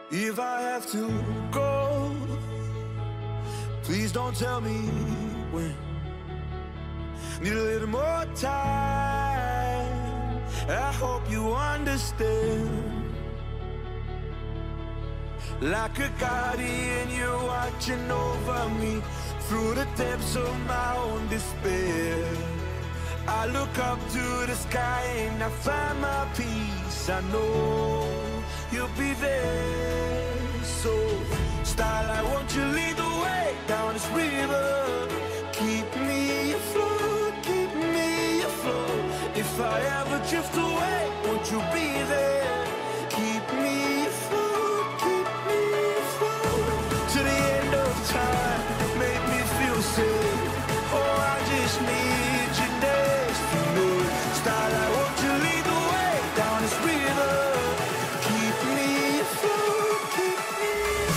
If I have to go, please don't tell me when. Need a little more time, I hope you understand. Like a guardian, you're watching over me through the depths of my own despair. I look up to the sky and I find my peace. I know you'll be there. So, starlight, won't you lead the way down this river? Keep me afloat, keep me afloat. If I ever drift away, won't you be there? Keep me afloat, keep me afloat. To the end of time, make me feel safe. Oh, I just need you next to me. Starlight, won't you lead the way down this river? Keep me afloat, keep me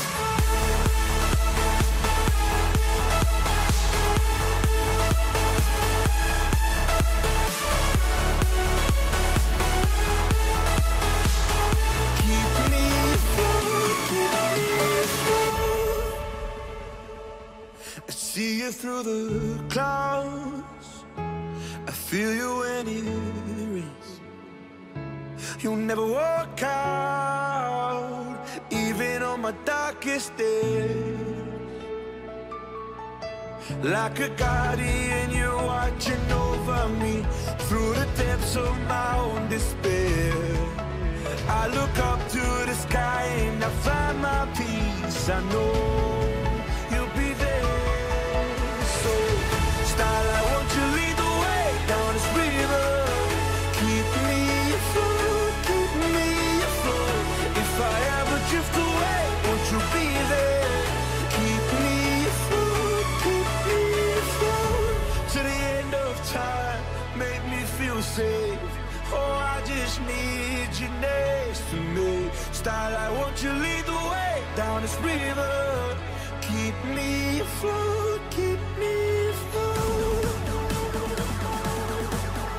I see you through the clouds, I feel you when it rains. You'll never walk out, even on my darkest days. Like a guardian, you're watching over me through the depths of my own despair. I look up to the sky and I find my peace. I know you'll be there. So, starlight, won't you lead the way down this river? Keep me afloat, keep me afloat. If I ever drift away, won't you be there? Keep me afloat, keep me afloat. To the end of time, make me feel safe. Oh, I just need you next to me. Starlight, won't you lead the way down this river? Keep me afloat, keep me afloat.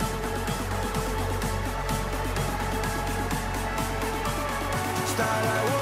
Starlight,